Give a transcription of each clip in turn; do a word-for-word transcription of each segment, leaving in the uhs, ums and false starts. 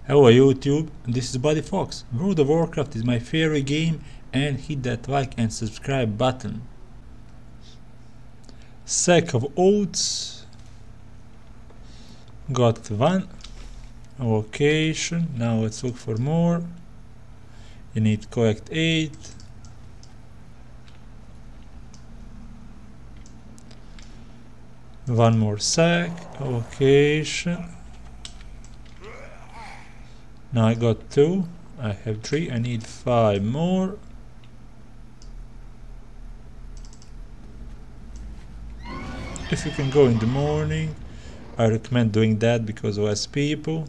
Hello YouTube, this is Buddy Fox. World of Warcraft is my favorite game, and hit that like and subscribe button. Sack of oats. Got one. Location. Now let's look for more. You need to collect eight. One more sack. Location. Now I got two. I have three. I need five more. If you can go in the morning, I recommend doing that because less people.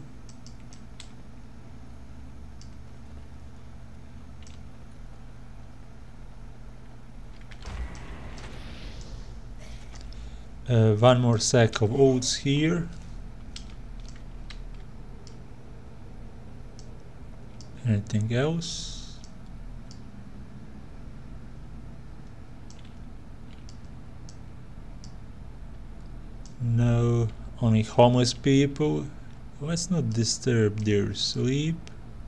Uh, one more sack of oats here. Anything else? No, only homeless people. Let's not disturb their sleep.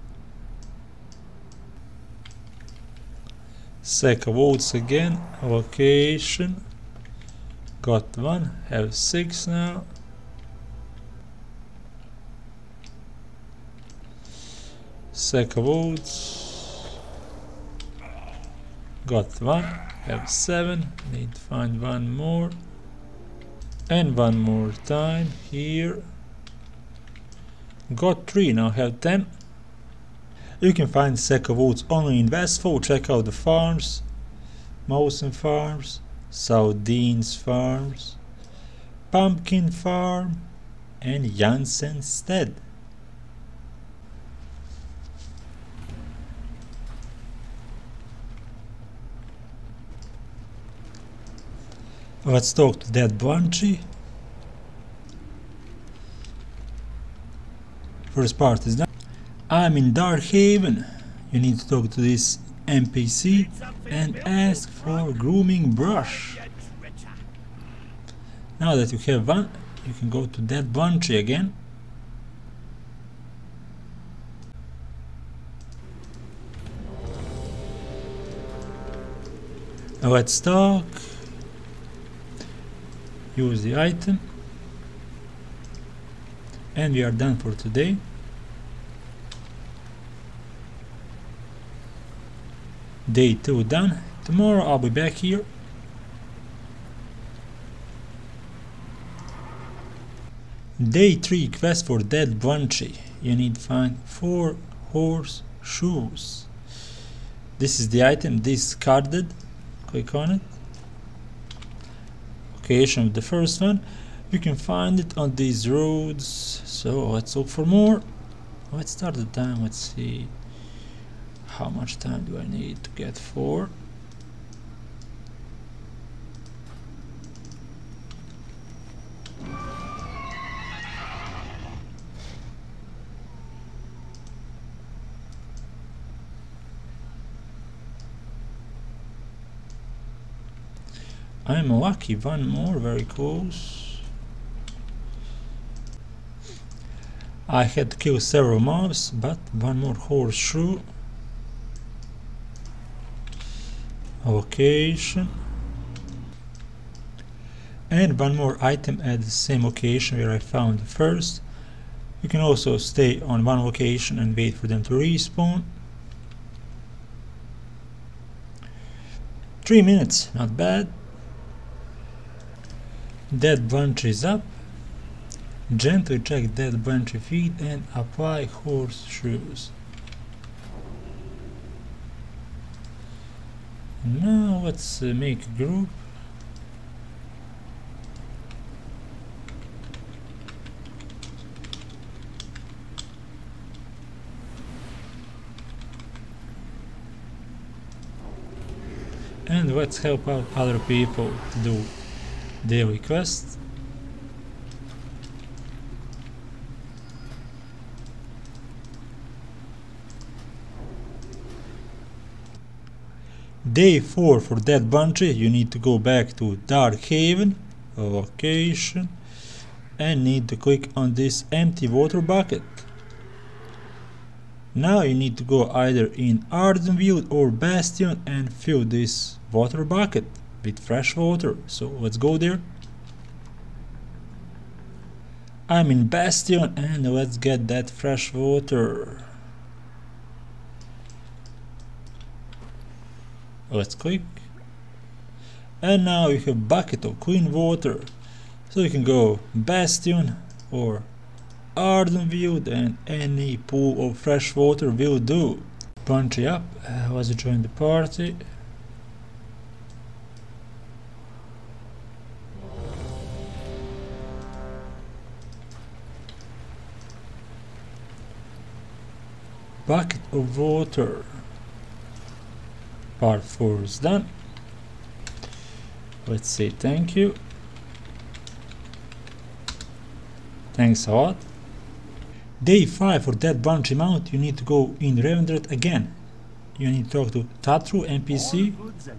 Sack of oats again. Location. Got one. Have six now. Sack of oats. Got one. Have seven. Need to find one more. And one more time here. Got three. Now have ten. You can find sack of oats only in Westfall. Check out the farms. Mawson Farms. South Deans Farms. Pumpkin Farm. And Jansen Stead. Let's talk to that Blanchy. First part is done. I'm in Darkhaven. You need to talk to this N P C and ask for grooming brush. Now that you have one, you can go to that Blanchy again. Now let's talk. Use the item, and we are done for today. Day two done. Tomorrow I'll be back here. Day three quest for Dead Blanchy. You need to find four horse shoes. This is the item discarded. Click on it. Location of the first one. You can find it on these roads. So let's look for more. Let's start the time. Let's see how much time do I need to get four. I'm lucky, one more, very close. I had to kill several mobs, but one more horseshoe. Location. And one more item at the same location where I found the first. You can also stay on one location and wait for them to respawn. Three minutes, not bad. Dead Blanchy is up. Gently check Dead Blanchy feet and apply horseshoes. Now let's uh, make a group. And let's help out other people to do daily quests. Day four for Dead Blanchy. You need to go back to Darkhaven, location, and need to click on this empty water bucket. Now you need to go either in Ardenwood or Bastion and fill this water bucket with fresh water. So let's go there. I'm in Bastion and let's get that fresh water. Let's click. And now you have a bucket of clean water. So you can go Bastion or Ardenwood and any pool of fresh water will do. Punchy up, uh, let's join the party. Bucket of water. Part four is done. Let's say thank you. Thanks a lot. Day five for that Banshee mount you need to go in Revendreth again. You need to talk to Tatru N P C.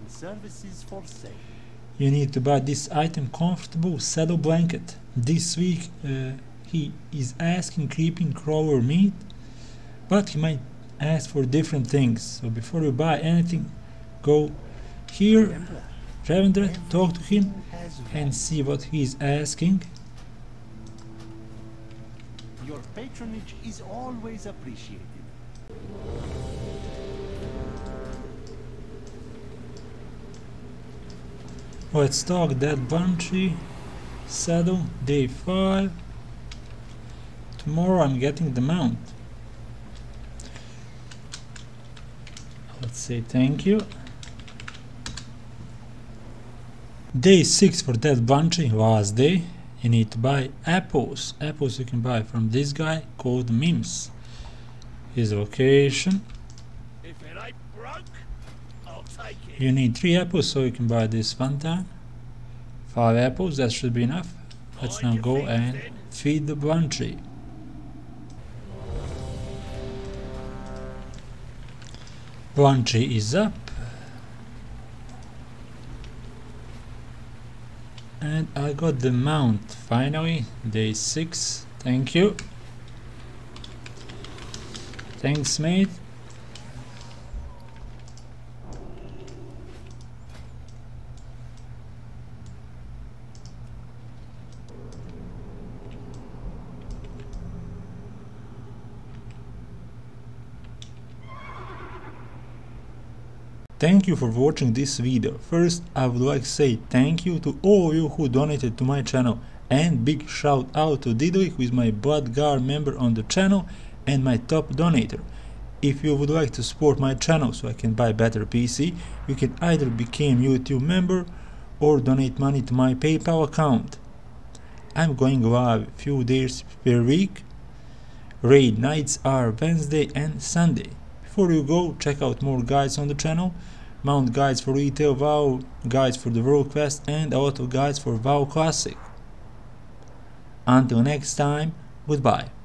You need to buy this item, comfortable saddle blanket. This week uh, he is asking creeping crawler meat, but he might ask for different things. So before you buy anything, go here, Revendreth, talk to him and see what he is asking. Your patronage is always appreciated. Let's talk that Banshee saddle, day five. Tomorrow I'm getting the mount. Let's say thank you. Day six for that Banshee, last day. You need to buy apples. Apples you can buy from this guy called Mims. His location. If it ain't broke, I'll take it. You need three apples, so you can buy this one time. Five apples, that should be enough. Let's now go and feed the Banshee. Banshee is up. And I got the mount finally, day six. Thank you. Thanks, mate. Thank you for watching this video. First, I would like to say thank you to all of you who donated to my channel, and big shout out to Didlik, who is my Bloodguard member on the channel and my top donator. If you would like to support my channel so I can buy better P C, you can either become YouTube member or donate money to my PayPal account. I'm going live a few days per week. Raid nights are Wednesday and Sunday. Before you go, check out more guides on the channel. Mount guides for retail WoW, guides for the World Quest, and a lot of guides for WoW Classic. Until next time, goodbye.